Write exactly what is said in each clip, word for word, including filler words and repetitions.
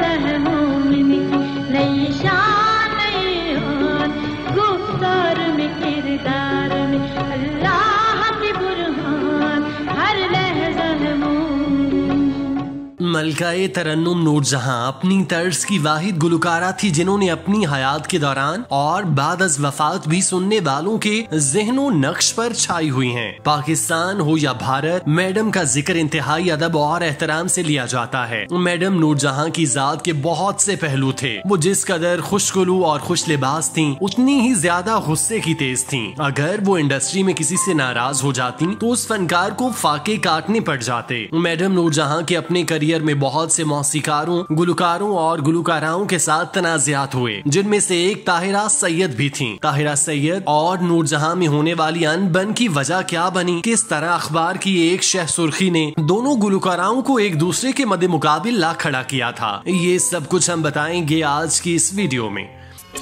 है मोमिनी नई शान नई आन, गुफ्तार में किरदार में अल्लाह की बुरहान, हर लहजा है मोमिनी। मलकाए तरन्नुम नूरजहां अपनी तर्ज की वाहिद गुलकारा थी जिन्होंने अपनी हयात के दौरान और बाद अज वफात भी सुनने वालों के ज़हनो नक्श पर छाई हुई हैं। पाकिस्तान हो या भारत, मैडम का जिक्र इंतहाई अदब और एहतराम से लिया जाता है। मैडम नूरजहां की जात के बहुत से पहलू थे। वो जिस कदर खुशकुलू और खुश लिबास थी उतनी ही ज्यादा गुस्से की तेज थी। अगर वो इंडस्ट्री में किसी से नाराज हो जाती तो उस फनकार को फाके काटने पड़ जाते। मैडम नूरजहां के अपने करियर में बहुत से मौसीकारों, गुलकारों और गुलकाराओं के साथ तनाज़ात हुए, जिनमें से एक ताहिरा सैयद भी थीं। ताहिरा सैयद और नूरजहां में होने वाली अनबन की वजह क्या बनी, किस तरह अखबार की एक शह सुर्खी ने दोनों गुलकाराओं को एक दूसरे के मद्दे मुकाबिल ला खड़ा किया था, ये सब कुछ हम बताएंगे आज की इस वीडियो में।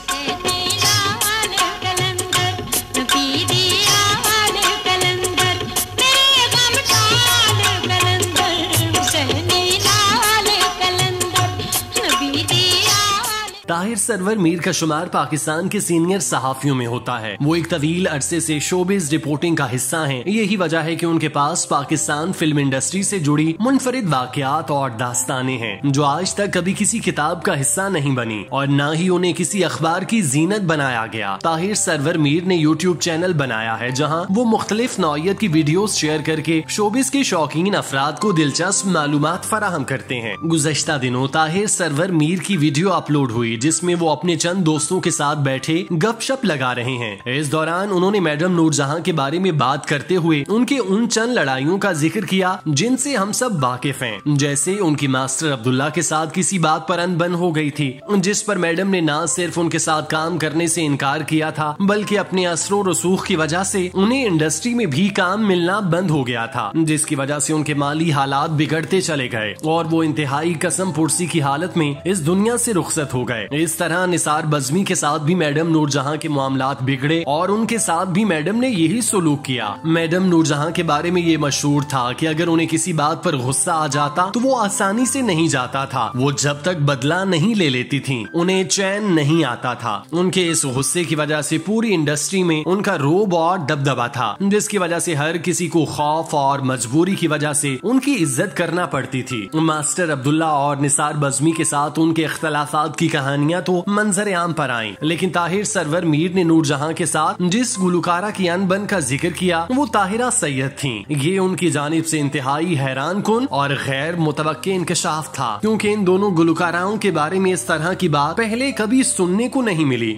ताहिर सरवर मीर का शुमार पाकिस्तान के सीनियर सहाफियों में होता है। वो एक तवील अरसे से शोबिज रिपोर्टिंग का हिस्सा हैं। यही वजह है कि उनके पास पाकिस्तान फिल्म इंडस्ट्री से जुड़ी मुनफरिद वाकयात और दास्तानें हैं जो आज तक कभी किसी किताब का हिस्सा नहीं बनी और न ही उन्हें किसी अखबार की जीनत बनाया गया। ताहिर सरवर मीर ने यूट्यूब चैनल बनाया है जहाँ वो मुख्तलिफ नौयत की वीडियोस शेयर करके शोबिज के शौकीन अफराद को दिलचस्प मालूमात फराहम करते हैं। गुज़श्ता दिनों ताहिर सरवर मीर की वीडियो अपलोड हुई जिसमें वो अपने चंद दोस्तों के साथ बैठे गपशप लगा रहे हैं। इस दौरान उन्होंने मैडम नूरजहां के बारे में बात करते हुए उनके उन चंद लड़ाइयों का जिक्र किया जिनसे हम सब वाकिफ हैं, जैसे उनकी मास्टर अब्दुल्ला के साथ किसी बात पर अनबन हो गई थी जिस पर मैडम ने न सिर्फ उनके साथ काम करने से इनकार किया था बल्कि अपने असरो रसूख की वजह से उन्हें इंडस्ट्री में भी काम मिलना बंद हो गया था, जिसकी वजह से उनके माली हालात बिगड़ते चले गए और वो इंतहाई कसम पुरसी की हालत में इस दुनिया से रुखसत हो गए। इस तरह निसार बज़मी के साथ भी मैडम नूरजहां के मामलात बिगड़े और उनके साथ भी मैडम ने यही सलूक किया। मैडम नूरजहां के बारे में ये मशहूर था कि अगर उन्हें किसी बात पर गुस्सा आ जाता तो वो आसानी से नहीं जाता था। वो जब तक बदला नहीं ले लेती थी उन्हें चैन नहीं आता था। उनके इस गुस्से की वजह से पूरी इंडस्ट्री में उनका रोब और दबदबा था, जिसकी वजह से हर किसी को खौफ और मजबूरी की वजह से उनकी इज्जत करना पड़ती थी। मास्टर अब्दुल्ला और निसार बज़मी के साथ उनके इख्तलाफात की कहानियां तो मंजर आम पर आई, लेकिन ताहिर सरवर मीर ने नूरजहां के साथ जिस गुलकारा की अनबन का जिक्र किया वो ताहिरा सैयद थीं। ये उनकी जानिब से इंतहाई हैरान कुन और गैर मुतवक्के इंकशाफ था, क्योंकि इन दोनों गुलकाराओं के बारे में इस तरह की बात पहले कभी सुनने को नहीं मिली।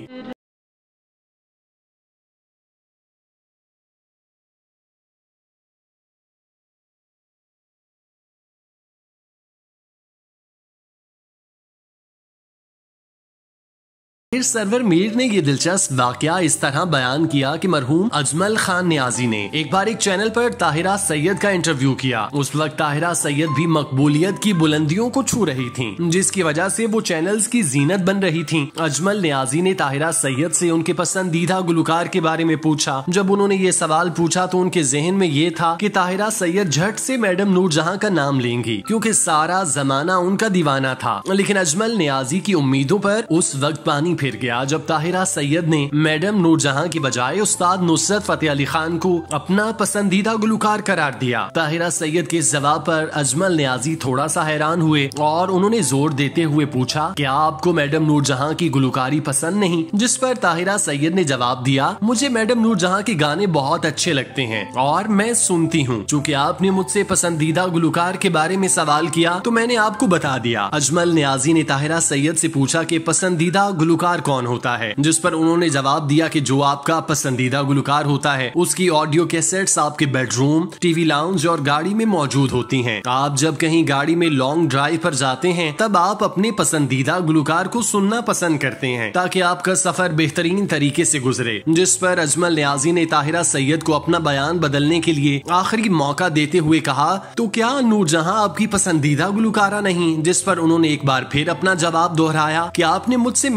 ताहिर सरवर मीर ने ये दिलचस्प वाकया इस तरह बयान किया कि मरहूम अजमल खान नियाजी ने एक बार एक चैनल पर ताहिरा सैयद का इंटरव्यू किया। उस वक्त ताहिरा सैयद भी मकबूलियत की बुलंदियों को छू रही थीं, जिसकी वजह से वो चैनल्स की जीनत बन रही थीं। अजमल नियाजी ने ताहिरा सैयद से उनके पसंदीदा गुलकार के बारे में पूछा। जब उन्होंने ये सवाल पूछा तो उनके जहन में ये था कि ताहिरा सैयद झट से मैडम नूरजहां का नाम लेंगी क्योंकि सारा जमाना उनका दीवाना था। लेकिन अजमल नियाजी की उम्मीदों पर उस वक्त पानी फिर गया जब ताहिरा सैयद ने मैडम नूरजहां की बजाय उस्ताद नुसरत फतेह अली खान को अपना पसंदीदा गुलकार करार दिया। ताहिरा सैयद के इस जवाब पर अजमल नियाजी थोड़ा सा हैरान हुए और उन्होंने जोर देते हुए पूछा, क्या आपको मैडम नूरजहां की गुलकारी पसंद नहीं? जिस पर ताहिरा सैयद ने जवाब दिया, मुझे मैडम नूरजहां के गाने बहुत अच्छे लगते हैं और मैं सुनती हूँ। चूँकि आपने मुझसे पसंदीदा गुलकार के बारे में सवाल किया तो मैंने आपको बता दिया। अजमल नियाजी ने ताहिरा सैयद से पूछा कि पसंदीदा गुलकार कौन होता है, जिस पर उन्होंने जवाब दिया कि जो आपका पसंदीदा गुलकार होता है उसकी ऑडियो कैसेट्स आपके बेडरूम, टीवी लाउंज और गाड़ी में मौजूद होती हैं। आप जब कहीं गाड़ी में लॉन्ग ड्राइव पर जाते हैं तब आप अपने पसंदीदा गुलकार को सुनना पसंद करते हैं ताकि आपका सफर बेहतरीन तरीके से गुजरे। जिस पर अजमल नियाजी ने ताहिरा सैयद को अपना बयान बदलने के लिए आखिरी मौका देते हुए कहा, तो क्या नूरजहां आपकी पसंदीदा गुलकारा नहीं? जिस पर उन्होंने एक बार फिर अपना जवाब दोहराया कि आपने मुझसे मेरे पसंद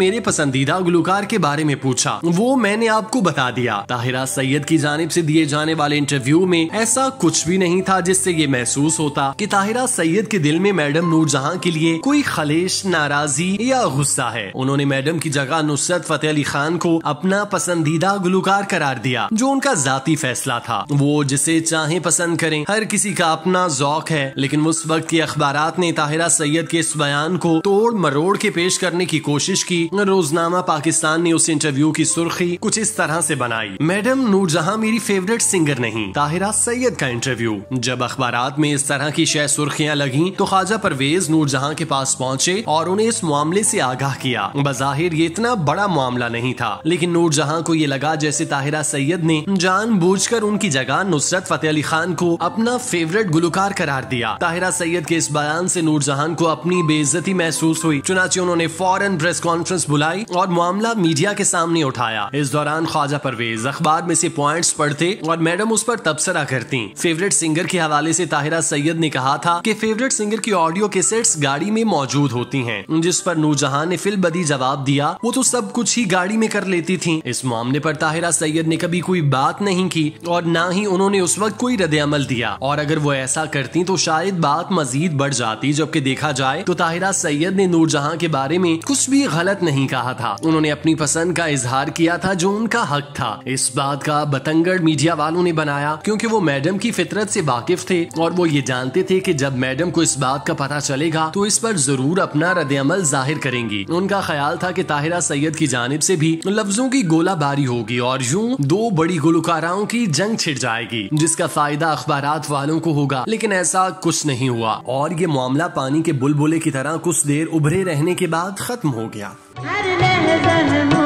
पसंदीदा गुलकार के बारे में पूछा, वो मैंने आपको बता दिया। ताहिरा सैयद की जानिब से दिए जाने वाले इंटरव्यू में ऐसा कुछ भी नहीं था जिससे ये महसूस होता कि ताहिरा सैयद के दिल में मैडम नूरजहां के लिए कोई खलेश, नाराजगी या गुस्सा है। उन्होंने मैडम की जगह नुसरत फतेह अली खान को अपना पसंदीदा गुलकार करार दिया, जो उनका जाती फैसला था। वो जिसे चाहे पसंद करें, हर किसी का अपना ज़ौक है। लेकिन उस वक्त के अखबारात ने ताहिरा सैयद के इस बयान को तोड़ मरोड़ के पेश करने की कोशिश की। रोजनामा पाकिस्तान ने उस इंटरव्यू की सुर्खी कुछ इस तरह से बनाई, मैडम नूरजहां मेरी फेवरेट सिंगर नहीं, ताहिरा सैयद का इंटरव्यू। जब अखबारात में इस तरह की शय सुर्खियां लगी तो ख्वाजा परवेज नूरजहां के पास पहुंचे और उन्हें इस मामले से आगाह किया। बज़ाहिर ये इतना बड़ा मामला नहीं था, लेकिन नूरजहां को ये लगा जैसे ताहिरा सैयद ने जानबूझकर उनकी जगह नुसरत फतेह अली खान को अपना फेवरेट गुलकार करार दिया। ताहिरा सैयद के इस बयान से नूरजहां को अपनी बेइज्जती महसूस हुई। चुनांचे उन्होंने फौरन प्रेस कॉन्फ्रेंस बुलाई और मामला मीडिया के सामने उठाया। इस दौरान ख्वाजा परवेज अखबार में से पॉइंट्स पढ़ते और मैडम उस पर तबसरा करती। फेवरेट सिंगर के हवाले से ताहिरा सैयद ने कहा था कि फेवरेट सिंगर की ऑडियो कैसेट्स गाड़ी में मौजूद होती हैं, जिस पर नूरजहां ने फिलबदी जवाब दिया वो तो सब कुछ ही गाड़ी में कर लेती थी। इस मामले पर ताहिरा सैयद ने कभी कोई बात नहीं की और न ही उन्होंने उस वक्त कोई रद्द अमल दिया, और अगर वो ऐसा करती तो शायद बात मजीद बढ़ जाती। जबकि देखा जाए तो ताहिरा सैयद ने नूरजहां के बारे में कुछ भी गलत नहीं कहा था। उन्होंने अपनी पसंद का इजहार किया था जो उनका हक था। इस बात का बतंगड़ मीडिया वालों ने बनाया क्योंकि वो मैडम की फितरत से वाकिफ थे और वो ये जानते थे कि जब मैडम को इस बात का पता चलेगा तो इस पर जरूर अपना रद्द अमल जाहिर करेंगी। उनका ख्याल था कि ताहिरा सैयद की जानिब से भी लफ्जों की गोलाबारी होगी और यूं दो बड़ी गुलकाराओं की जंग छिड़ जाएगी, जिसका फायदा अखबारात वालों को होगा। लेकिन ऐसा कुछ नहीं हुआ और ये मामला पानी के बुलबुले की तरह कुछ देर उभरे रहने के बाद खत्म हो गया। हर लहज़ा